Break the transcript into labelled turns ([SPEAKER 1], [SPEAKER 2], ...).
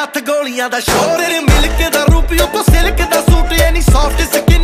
[SPEAKER 1] ਹੱਥ ਗੋਲੀਆਂ ਦਾ ਸ਼ੋਰ, ਤੇਰੇ ਮਿਲਕ ਦਾ ਰੂਪ ਉਤੋਂ ਸਿਲਕ ਦਾ